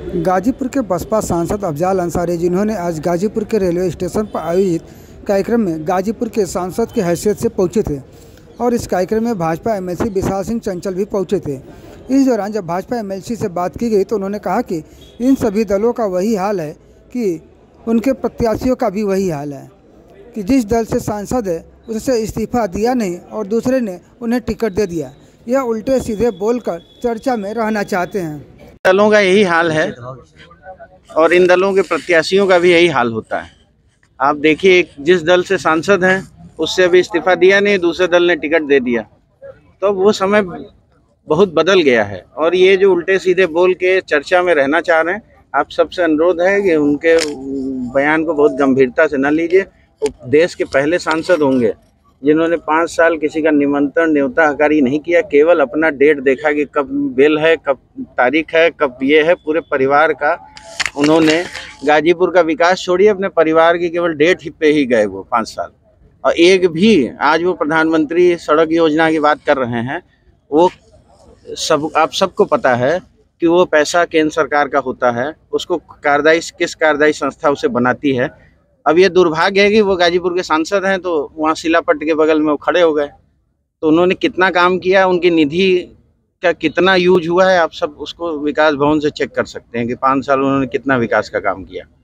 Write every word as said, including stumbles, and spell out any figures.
गाजीपुर के बसपा सांसद अफजाल अंसारी, जिन्होंने आज गाजीपुर के रेलवे स्टेशन पर आयोजित कार्यक्रम में गाजीपुर के सांसद की हैसियत से पहुंचे थे और इस कार्यक्रम में भाजपा एमएलसी विशाल सिंह चंचल भी पहुंचे थे। इस दौरान जब भाजपा एमएलसी से बात की गई तो उन्होंने कहा कि इन सभी दलों का वही हाल है कि उनके प्रत्याशियों का भी वही हाल है कि जिस दल से सांसद है उससे इस्तीफा दिया नहीं और दूसरे ने उन्हें टिकट दे दिया। यह उल्टे सीधे बोलकर चर्चा में रहना चाहते हैं। दलों का यही हाल है और इन दलों के प्रत्याशियों का भी यही हाल होता है। आप देखिए, जिस दल से सांसद हैं उससे अभी इस्तीफा दिया नहीं, दूसरे दल ने टिकट दे दिया। तो वो समय बहुत बदल गया है और ये जो उल्टे सीधे बोल के चर्चा में रहना चाह रहे हैं, आप सबसे अनुरोध है कि उनके बयान को बहुत गंभीरता से न लीजिए। वो देश के पहले सांसद होंगे जिन्होंने पाँच साल किसी का निमंत्रण न्योता हकारी नहीं किया, केवल अपना डेट देखा कि कब बेल है, कब तारीख है, कब ये है। पूरे परिवार का उन्होंने गाजीपुर का विकास छोड़िए, अपने परिवार की केवल डेट ही पे ही गए वो पाँच साल। और एक भी आज वो प्रधानमंत्री सड़क योजना की बात कर रहे हैं, वो सब आप सबको पता है कि वो पैसा केंद्र सरकार का होता है, उसको कार्यदायी किस कार्यदायी संस्था उसे बनाती है। अब ये दुर्भाग्य है कि वो गाजीपुर के सांसद हैं तो वहाँ शिलापट्ट के बगल में वो खड़े हो गए। तो उन्होंने कितना काम किया, उनकी निधि का कितना यूज हुआ है, आप सब उसको विकास भवन से चेक कर सकते हैं कि पाँच साल उन्होंने कितना विकास का काम किया।